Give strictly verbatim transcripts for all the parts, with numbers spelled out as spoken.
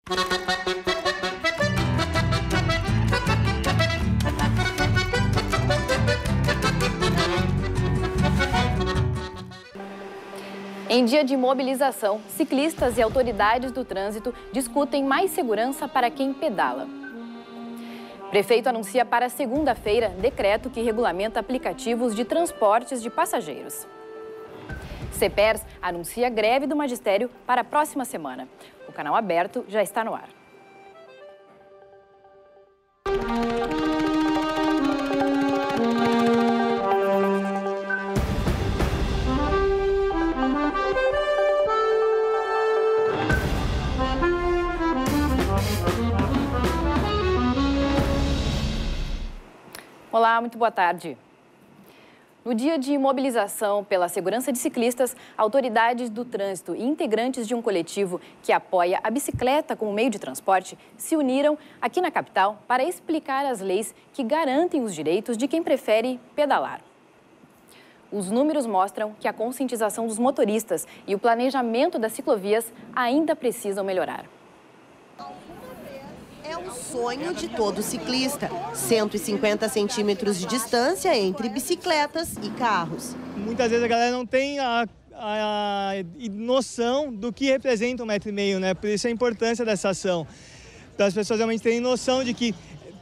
Em dia de mobilização, ciclistas e autoridades do trânsito discutem mais segurança para quem pedala. Prefeito anuncia para segunda-feira decreto que regulamenta aplicativos de transportes de passageiros. CEPERS anuncia greve do magistério para a próxima semana. O canal aberto já está no ar. Olá, muito boa tarde. No dia de mobilização pela segurança de ciclistas, autoridades do trânsito e integrantes de um coletivo que apoia a bicicleta como meio de transporte se uniram aqui na capital para explicar as leis que garantem os direitos de quem prefere pedalar. Os números mostram que a conscientização dos motoristas e o planejamento das ciclovias ainda precisam melhorar. É o sonho de todo ciclista, cento e cinquenta centímetros de distância entre bicicletas e carros. Muitas vezes a galera não tem a, a, a noção do que representa um metro e meio, né? Por isso a importância dessa ação. Então, as pessoas realmente terem noção de que,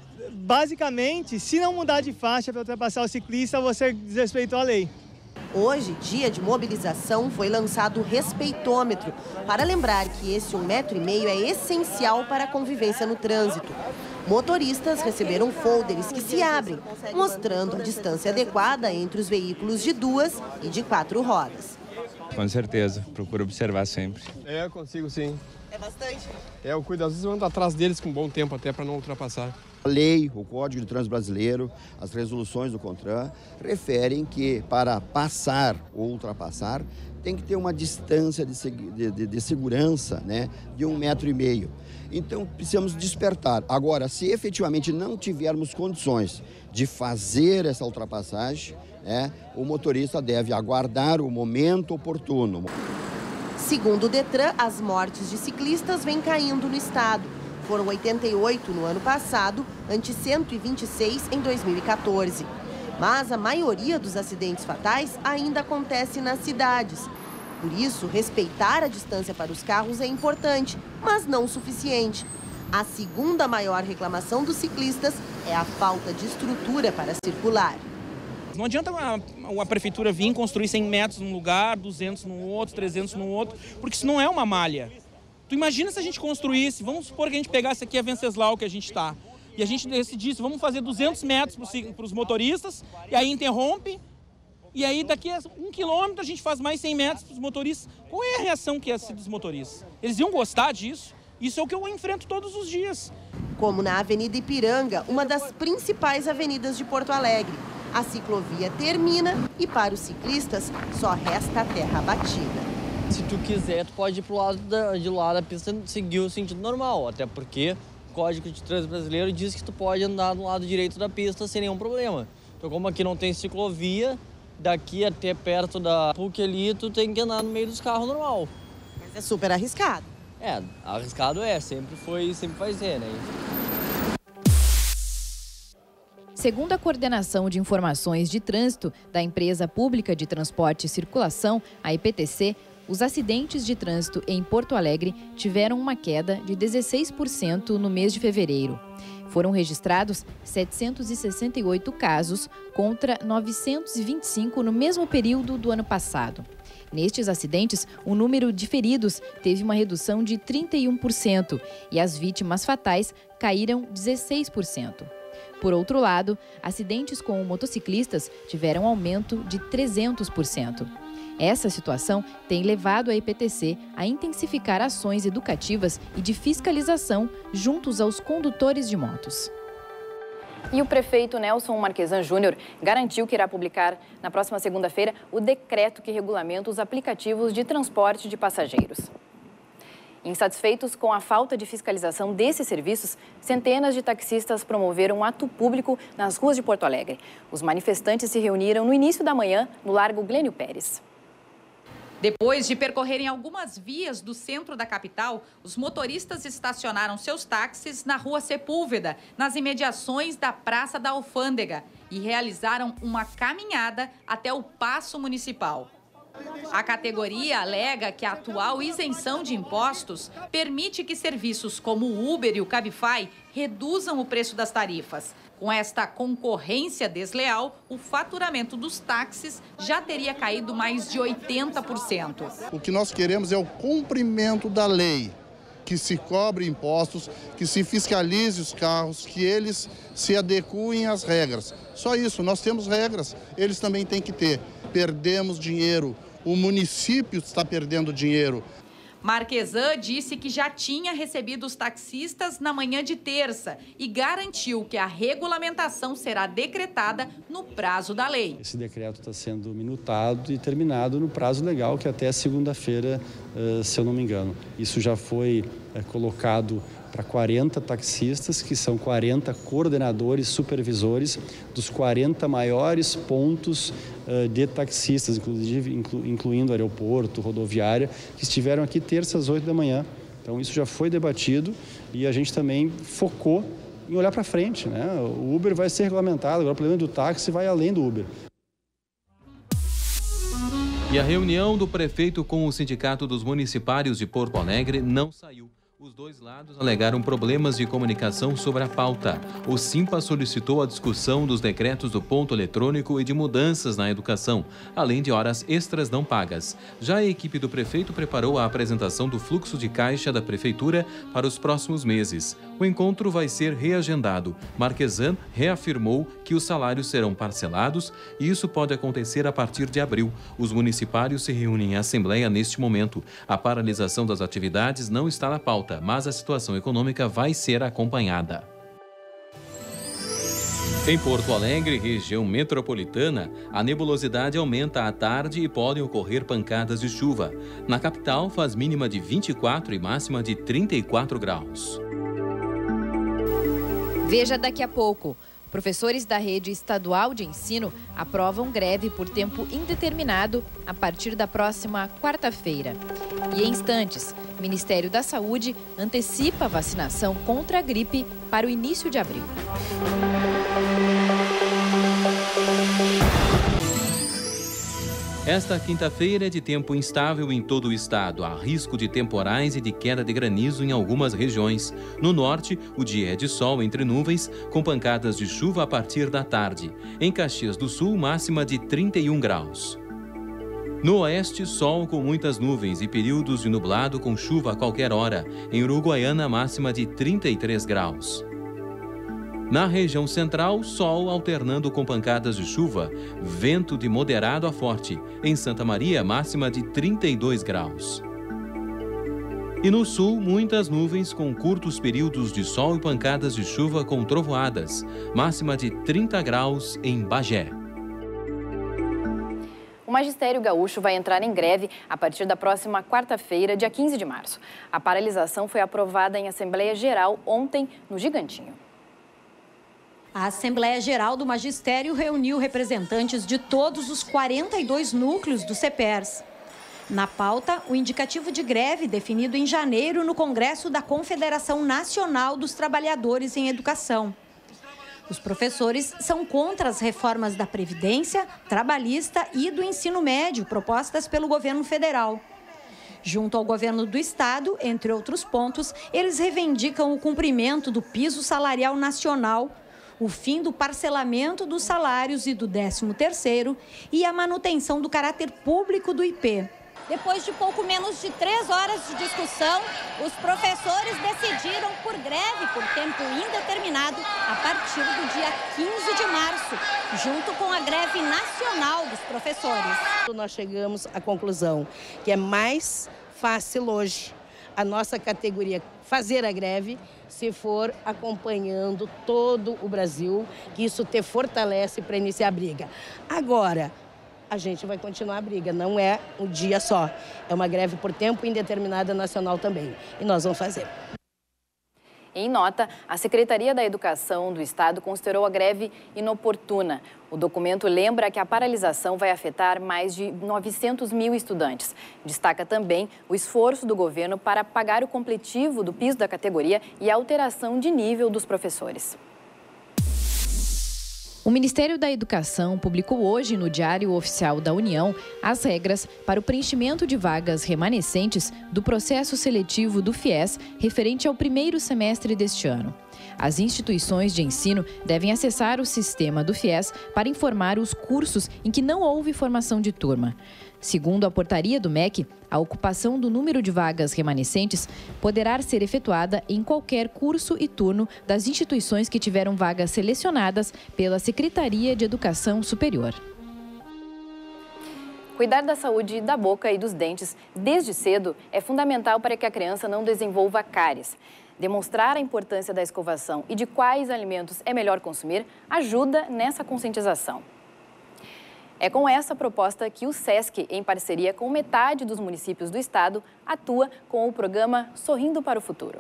basicamente, se não mudar de faixa para ultrapassar o ciclista, você desrespeitou a lei. Hoje, dia de mobilização, foi lançado o respeitômetro para lembrar que esse um metro e meio é essencial para a convivência no trânsito. Motoristas receberam folders que se abrem, mostrando a distância adequada entre os veículos de duas e de quatro rodas. Com certeza, procuro observar sempre. É, eu consigo sim. É bastante? É, eu cuido, às vezes eu ando atrás deles com bom tempo até para não ultrapassar. A lei, o Código de Trânsito Brasileiro, as resoluções do CONTRAN referem que para passar ou ultrapassar tem que ter uma distância de, de, de segurança, né, de um metro e meio. Então precisamos despertar. Agora, se efetivamente não tivermos condições de fazer essa ultrapassagem, né, o motorista deve aguardar o momento oportuno. Segundo o Detran, as mortes de ciclistas vêm caindo no estado. Foram oitenta e oito no ano passado, ante cento e vinte e seis em dois mil e quatorze. Mas a maioria dos acidentes fatais ainda acontece nas cidades. Por isso, respeitar a distância para os carros é importante, mas não o suficiente. A segunda maior reclamação dos ciclistas é a falta de estrutura para circular. Não adianta a, a prefeitura vir construir cem metros num lugar, duzentos no outro, trezentos no outro, porque isso não é uma malha. Tu imagina se a gente construísse, vamos supor que a gente pegasse aqui a Venceslau que a gente está, e a gente decidisse, vamos fazer duzentos metros para os motoristas, e aí interrompe, e aí daqui a um quilômetro a gente faz mais cem metros para os motoristas. Qual é a reação que ia ser dos motoristas? Eles iam gostar disso? Isso é o que eu enfrento todos os dias. Como na Avenida Ipiranga, uma das principais avenidas de Porto Alegre. A ciclovia termina e para os ciclistas só resta a terra batida. Se tu quiser, tu pode ir pro lado da, de lá da pista e seguir o sentido normal, até porque o Código de Trânsito Brasileiro diz que tu pode andar do lado direito da pista sem nenhum problema. Então, como aqui não tem ciclovia, daqui até perto da P U C ali, tu tem que andar no meio dos carros normal. Mas é super arriscado. É, arriscado é, sempre foi, sempre vai ser, né? Segundo a Coordenação de Informações de Trânsito da Empresa Pública de Transporte e Circulação, a I P T C, os acidentes de trânsito em Porto Alegre tiveram uma queda de dezesseis por cento no mês de fevereiro. Foram registrados setecentos e sessenta e oito casos contra novecentos e vinte e cinco no mesmo período do ano passado. Nestes acidentes, o número de feridos teve uma redução de trinta e um por cento e as vítimas fatais caíram dezesseis por cento. Por outro lado, acidentes com motociclistas tiveram aumento de trezentos por cento. Essa situação tem levado a I P T C a intensificar ações educativas e de fiscalização juntos aos condutores de motos. E o prefeito Nelson Marquesan Júnior garantiu que irá publicar na próxima segunda-feira o decreto que regulamenta os aplicativos de transporte de passageiros. Insatisfeitos com a falta de fiscalização desses serviços, centenas de taxistas promoveram um ato público nas ruas de Porto Alegre. Os manifestantes se reuniram no início da manhã no Largo Glênio Pérez. Depois de percorrerem algumas vias do centro da capital, os motoristas estacionaram seus táxis na Rua Sepúlveda, nas imediações da Praça da Alfândega, e realizaram uma caminhada até o Paço Municipal. A categoria alega que a atual isenção de impostos permite que serviços como o Uber e o Cabify reduzam o preço das tarifas. Com esta concorrência desleal, o faturamento dos táxis já teria caído mais de oitenta por cento. O que nós queremos é o cumprimento da lei, que se cobre impostos, que se fiscalize os carros, que eles se adequem às regras. Só isso, nós temos regras, eles também têm que ter. Perdemos dinheiro, o município está perdendo dinheiro. Marquesan disse que já tinha recebido os taxistas na manhã de terça e garantiu que a regulamentação será decretada no prazo da lei. Esse decreto está sendo minutado e terminado no prazo legal, que é até segunda-feira, se eu não me engano. Isso já foi colocado para quarenta taxistas, que são quarenta coordenadores, supervisores dos quarenta maiores pontos uh, de taxistas, inclusive inclu, incluindo aeroporto, rodoviária, que estiveram aqui terça às oito da manhã. Então isso já foi debatido e a gente também focou em olhar para frente, né? O Uber vai ser regulamentado, agora o problema do táxi vai além do Uber. E a reunião do prefeito com o Sindicato dos Municipários de Porto Alegre não saiu. Os dois lados alegaram problemas de comunicação sobre a pauta. O Simpa solicitou a discussão dos decretos do ponto eletrônico e de mudanças na educação, além de horas extras não pagas. Já a equipe do prefeito preparou a apresentação do fluxo de caixa da prefeitura para os próximos meses. O encontro vai ser reagendado. Marquesan reafirmou que os salários serão parcelados e isso pode acontecer a partir de abril. Os municipários se reúnem em assembleia neste momento. A paralisação das atividades não está na pauta, mas a situação econômica vai ser acompanhada. Em Porto Alegre, região metropolitana, a nebulosidade aumenta à tarde e podem ocorrer pancadas de chuva. Na capital, faz mínima de vinte e quatro e máxima de trinta e quatro graus. Veja daqui a pouco. Professores da rede estadual de ensino aprovam greve por tempo indeterminado a partir da próxima quarta-feira. E em instantes, o Ministério da Saúde antecipa a vacinação contra a gripe para o início de abril. Esta quinta-feira é de tempo instável em todo o estado. Há risco de temporais e de queda de granizo em algumas regiões. No norte, o dia é de sol entre nuvens, com pancadas de chuva a partir da tarde. Em Caxias do Sul, máxima de trinta e um graus. No oeste, sol com muitas nuvens e períodos de nublado com chuva a qualquer hora. Em Uruguaiana, máxima de trinta e três graus. Na região central, sol alternando com pancadas de chuva, vento de moderado a forte. Em Santa Maria, máxima de trinta e dois graus. E no sul, muitas nuvens com curtos períodos de sol e pancadas de chuva com trovoadas. Máxima de trinta graus em Bagé. O Magistério Gaúcho vai entrar em greve a partir da próxima quarta-feira, dia quinze de março. A paralisação foi aprovada em Assembleia Geral ontem no Gigantinho. A Assembleia Geral do Magistério reuniu representantes de todos os quarenta e dois núcleos do CEPERS. Na pauta, o indicativo de greve definido em janeiro no Congresso da Confederação Nacional dos Trabalhadores em Educação. Os professores são contra as reformas da Previdência, Trabalhista e do ensino médio propostas pelo governo federal. Junto ao governo do estado, entre outros pontos, eles reivindicam o cumprimento do piso salarial nacional, o fim do parcelamento dos salários e do décimo terceiro e a manutenção do caráter público do I P. Depois de pouco menos de três horas de discussão, os professores decidiram por greve por tempo indeterminado a partir do dia quinze de março, junto com a greve nacional dos professores. Nós chegamos à conclusão que é mais fácil hoje a nossa categoria fazer a greve se for acompanhando todo o Brasil, que isso te fortalece para iniciar a briga. Agora, a gente vai continuar a briga, não é um dia só, é uma greve por tempo indeterminado nacional também, e nós vamos fazer. Em nota, a Secretaria da Educação do Estado considerou a greve inoportuna. O documento lembra que a paralisação vai afetar mais de novecentos mil estudantes. Destaca também o esforço do governo para pagar o completivo do piso da categoria e a alteração de nível dos professores. O Ministério da Educação publicou hoje no Diário Oficial da União as regras para o preenchimento de vagas remanescentes do processo seletivo do FIES referente ao primeiro semestre deste ano. As instituições de ensino devem acessar o sistema do FIES para informar os cursos em que não houve formação de turma. Segundo a portaria do M E C, a ocupação do número de vagas remanescentes poderá ser efetuada em qualquer curso e turno das instituições que tiveram vagas selecionadas pela Secretaria de Educação Superior. Cuidar da saúde da boca e dos dentes desde cedo é fundamental para que a criança não desenvolva cáries. Demonstrar a importância da escovação e de quais alimentos é melhor consumir ajuda nessa conscientização. É com essa proposta que o SESC, em parceria com metade dos municípios do estado, atua com o programa Sorrindo para o Futuro.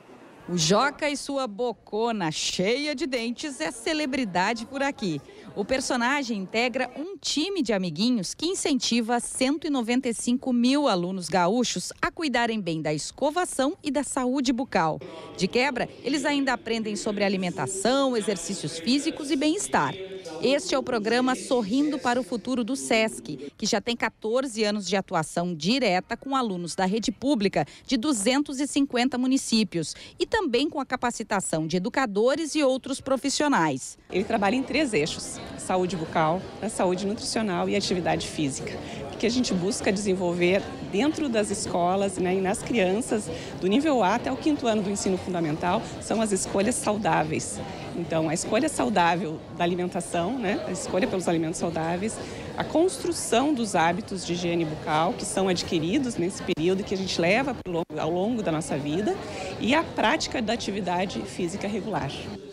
O Joca e sua bocona cheia de dentes é celebridade por aqui. O personagem integra um time de amiguinhos que incentiva cento e noventa e cinco mil alunos gaúchos a cuidarem bem da escovação e da saúde bucal. De quebra, eles ainda aprendem sobre alimentação, exercícios físicos e bem-estar. Este é o programa Sorrindo para o Futuro do SESC, que já tem quatorze anos de atuação direta com alunos da rede pública de duzentos e cinquenta municípios e também com a capacitação de educadores e outros profissionais. Ele trabalha em três eixos: saúde bucal, a saúde nutricional e atividade física, que a gente busca desenvolver dentro das escolas, né, e nas crianças do nível A até o quinto ano do ensino fundamental, são as escolhas saudáveis. Então, a escolha saudável da alimentação, né, a escolha pelos alimentos saudáveis, a construção dos hábitos de higiene bucal que são adquiridos nesse período que a gente leva ao longo da nossa vida, e a prática da atividade física regular.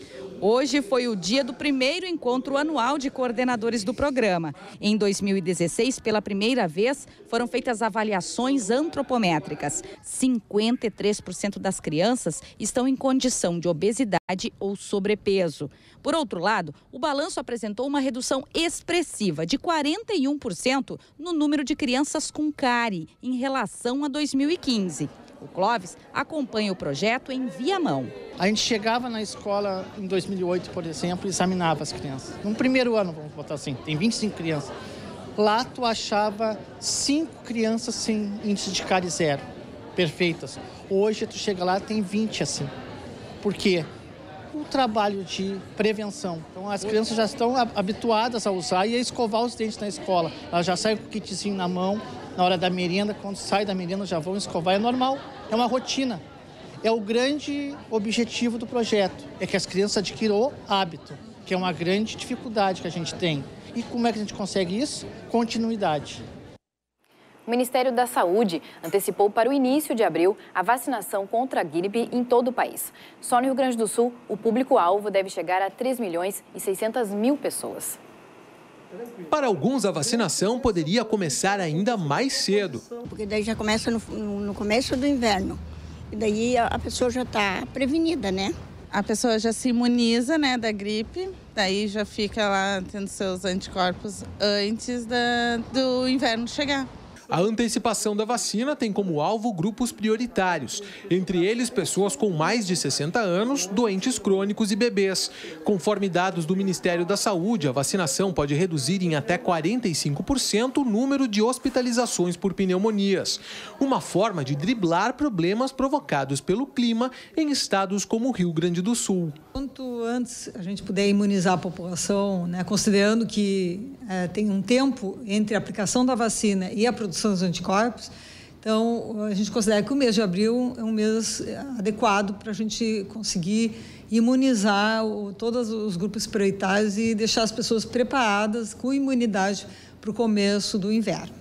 Hoje foi o dia do primeiro encontro anual de coordenadores do programa. Em dois mil e dezesseis, pela primeira vez, foram feitas avaliações antropométricas. cinquenta e três por cento das crianças estão em condição de obesidade ou sobrepeso. Por outro lado, o balanço apresentou uma redução expressiva de quarenta e um por cento no número de crianças com cárie em relação a dois mil e quinze. O Clóvis acompanha o projeto em Viamão. A gente chegava na escola em dois mil e oito, por exemplo, e examinava as crianças. No primeiro ano, vamos botar assim, tem vinte e cinco crianças. Lá tu achava cinco crianças sem índice de cárie zero, perfeitas. Hoje tu chega lá, tem vinte assim. Por quê? O trabalho de prevenção. Então as crianças já estão habituadas a usar e a escovar os dentes na escola. Elas já saem com o kitzinho na mão, na hora da merenda, quando sai da merenda já vão escovar, é normal, é uma rotina. É o grande objetivo do projeto, é que as crianças adquiram o hábito, que é uma grande dificuldade que a gente tem. E como é que a gente consegue isso? Continuidade. O Ministério da Saúde antecipou para o início de abril a vacinação contra a gripe em todo o país. Só no Rio Grande do Sul, o público-alvo deve chegar a três milhões e seiscentas mil pessoas. Para alguns, a vacinação poderia começar ainda mais cedo. Porque daí já começa no, no começo do inverno. E daí a, a pessoa já está prevenida, né? A pessoa já se imuniza, né, da gripe, daí já fica lá tendo seus anticorpos antes da, do inverno chegar. A antecipação da vacina tem como alvo grupos prioritários, entre eles pessoas com mais de sessenta anos, doentes crônicos e bebês. Conforme dados do Ministério da Saúde, a vacinação pode reduzir em até quarenta e cinco por cento o número de hospitalizações por pneumonias, uma forma de driblar problemas provocados pelo clima em estados como o Rio Grande do Sul. Quanto antes a gente puder imunizar a população, né, considerando que é, tem um tempo entre a aplicação da vacina e a produção dos anticorpos, então a gente considera que o mês de abril é um mês adequado para a gente conseguir imunizar o, todos os grupos prioritários e deixar as pessoas preparadas com imunidade para o começo do inverno.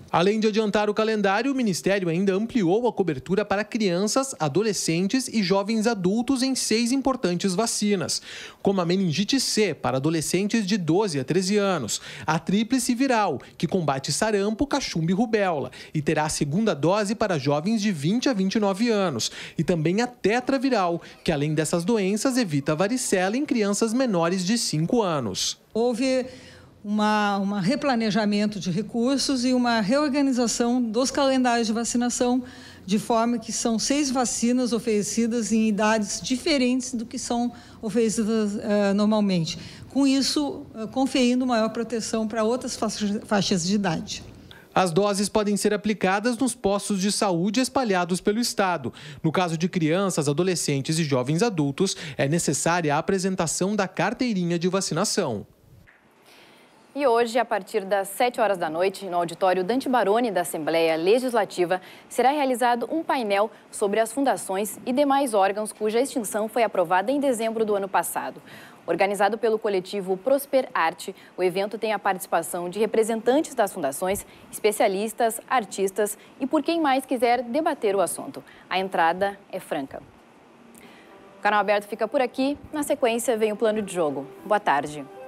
Além de adiantar o calendário, o Ministério ainda ampliou a cobertura para crianças, adolescentes e jovens adultos em seis importantes vacinas, como a meningite C para adolescentes de doze a treze anos, a tríplice viral, que combate sarampo, cachumba e rubéola, e terá a segunda dose para jovens de vinte a vinte e nove anos, e também a tetraviral, que além dessas doenças evita a varicela em crianças menores de cinco anos. Houve Uma, uma replanejamento de recursos e uma reorganização dos calendários de vacinação, de forma que são seis vacinas oferecidas em idades diferentes do que são oferecidas uh, normalmente. Com isso, uh, conferindo maior proteção para outras faixas, faixas de idade. As doses podem ser aplicadas nos postos de saúde espalhados pelo estado. No caso de crianças, adolescentes e jovens adultos, é necessária a apresentação da carteirinha de vacinação. E hoje, a partir das sete horas da noite, no auditório Dante Baroni da Assembleia Legislativa, será realizado um painel sobre as fundações e demais órgãos cuja extinção foi aprovada em dezembro do ano passado. Organizado pelo coletivo Prosper Arte, o evento tem a participação de representantes das fundações, especialistas, artistas e por quem mais quiser debater o assunto. A entrada é franca. O Canal Aberto fica por aqui. Na sequência, vem o Plano de Jogo. Boa tarde.